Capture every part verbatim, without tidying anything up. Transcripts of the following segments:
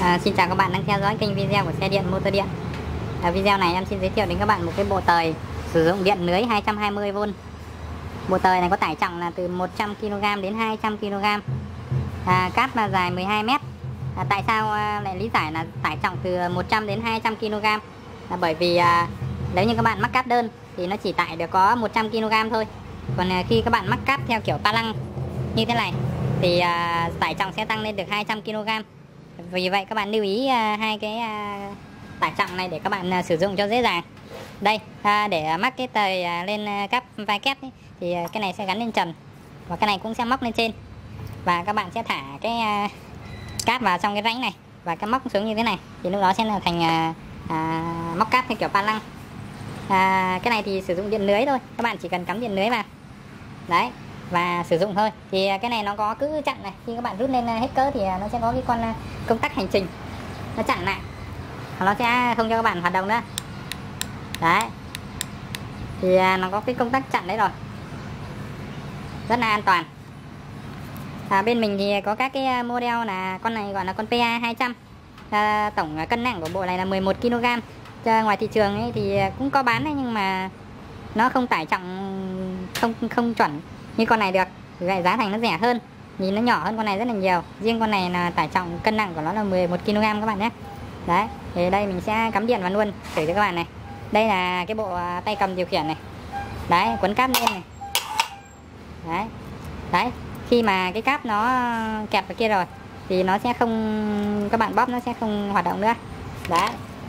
À, xin chào các bạn đang theo dõi kênh video của xe điện motor điện. À, video này em xin giới thiệu đến các bạn một cái bộ tời sử dụng điện lưới hai trăm hai mươi vôn. Bộ tời này có tải trọng là từ một trăm ki lô gam đến hai trăm ki lô gam. À, cáp là dài mười hai mét. À, tại sao à, lại lý giải là tải trọng từ một trăm đến hai trăm ki lô gam? Là bởi vì à, nếu như các bạn mắc cáp đơn thì nó chỉ tải được có một trăm ki lô gam thôi. Còn à, khi các bạn mắc cáp theo kiểu pa lăng như thế này thì à, tải trọng sẽ tăng lên được hai trăm ki lô gam. Vì vậy các bạn lưu ý à, hai cái à, tải trọng này để các bạn à, sử dụng cho dễ dàng. Đây, à, để mắc cái tời à, lên à, cáp vai kép ấy, thì à, cái này sẽ gắn lên trần và cái này cũng sẽ móc lên trên. Và các bạn sẽ thả cái à, cáp vào trong cái rãnh này và cái móc xuống như thế này thì lúc đó sẽ là thành à, à, móc cáp theo kiểu pa lăng. À, cái này thì sử dụng điện lưới thôi, các bạn chỉ cần cắm điện lưới vào đấy và sử dụng thôi. Thì cái này nó có cứ chặn này, khi các bạn rút lên hết cỡ thì nó sẽ có cái con công tắc hành trình nó chặn lại, nó sẽ không cho các bạn hoạt động nữa đấy. Thì nó có cái công tắc chặn đấy rồi, rất là an toàn. À, bên mình thì có các cái model là con này gọi là con pê a hai trăm. À, tổng cân nặng của bộ này là mười một ki lô gam. Ngoài thị trường ấy thì cũng có bán đấy, nhưng mà nó không tải trọng không không chuẩn như con này được, vậy giá thành nó rẻ hơn, nhìn nó nhỏ hơn con này rất là nhiều. Riêng con này là tải trọng cân nặng của nó là mười một ki lô gam các bạn nhé. Đấy, thì đây mình sẽ cắm điện vào luôn thử cho các bạn này. Đây là cái bộ tay cầm điều khiển này. Đấy, quấn cáp lên này. Đấy. Đấy, khi mà cái cáp nó kẹp vào kia rồi thì nó sẽ không, các bạn bóp nó sẽ không hoạt động nữa. Đấy.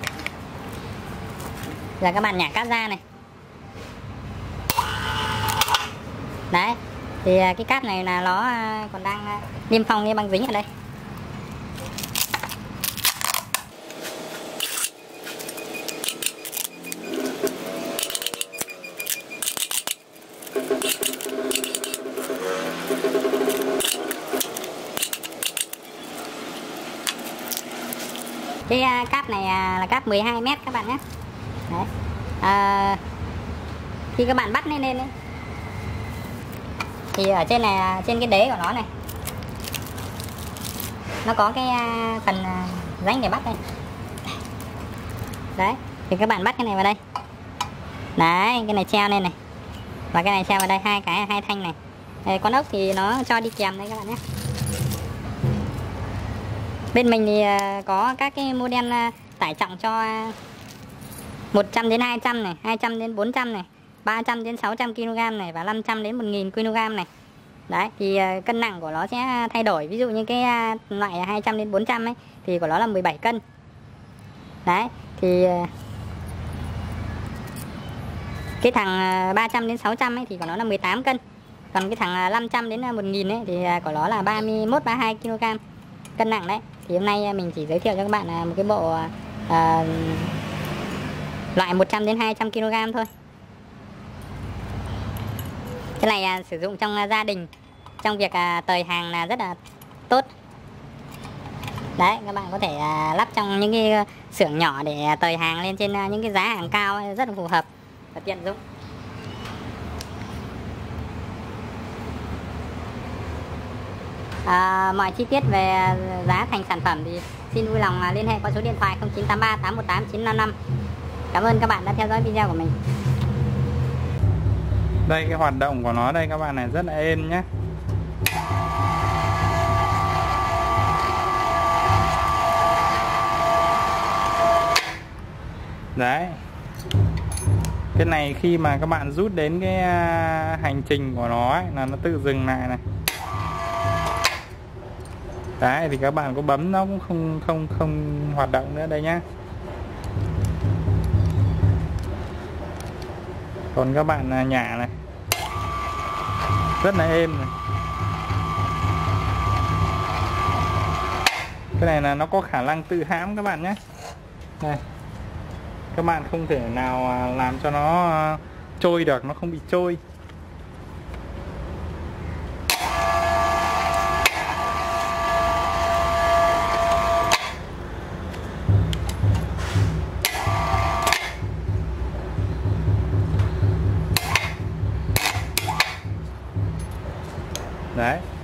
Giờ các bạn nhả cáp ra này. Đấy, thì cái cáp này là nó còn đang niêm phong cái băng dính ở đây. Cái cáp này là cáp mười hai mét các bạn nhé. Đấy. À, khi các bạn bắt lên lên ấy, thì ở trên này, trên cái đế của nó này, nó có cái phần rãnh để bắt đây. Đấy, thì các bạn bắt cái này vào đây. Đấy, cái này treo lên này và cái này treo vào đây, hai cái hai thanh này. Đây, con ốc thì nó cho đi kèm đây các bạn nhé. Bên mình thì có các cái model tải trọng cho một trăm đến hai trăm này, hai trăm đến bốn trăm này, ba trăm đến sáu trăm ki lô gam này và năm trăm đến một nghìn ki lô gam này. Đấy, thì cân nặng của nó sẽ thay đổi. Ví dụ như cái loại hai trăm đến bốn trăm ấy thì của nó là mười bảy cân. Đấy, thì cái thằng ba trăm đến sáu trăm ấy thì của nó là mười tám cân. Còn cái thằng năm trăm đến một nghìn ấy thì của nó là ba mươi mốt ba mươi hai ki lô gam cân nặng đấy. Thì hôm nay mình chỉ giới thiệu cho các bạn một cái bộ à, loại một trăm đến hai trăm ki lô gam thôi. Cái này à, sử dụng trong à, gia đình, trong việc à, tời hàng là rất là tốt. Đấy, các bạn có thể à, lắp trong những cái xưởng nhỏ để à, tời hàng lên trên à, những cái giá hàng cao, rất là phù hợp và tiện dụng. À, mọi chi tiết về giá thành sản phẩm thì xin vui lòng liên hệ qua số điện thoại không chín tám ba tám một tám chín năm năm. Cảm ơn các bạn đã theo dõi video của mình. Đây, cái hoạt động của nó đây các bạn này rất là êm nhé. Đấy, cái này khi mà các bạn rút đến cái hành trình của nó ấy, là nó tự dừng lại này. Đấy, thì các bạn có bấm nó cũng không không không hoạt động nữa đây nhá. Còn các bạn nhả này, rất là êm này. Cái này là nó có khả năng tự hãm các bạn nhé. Đây, các bạn không thể nào làm cho nó trôi được, nó không bị trôi. Đấy,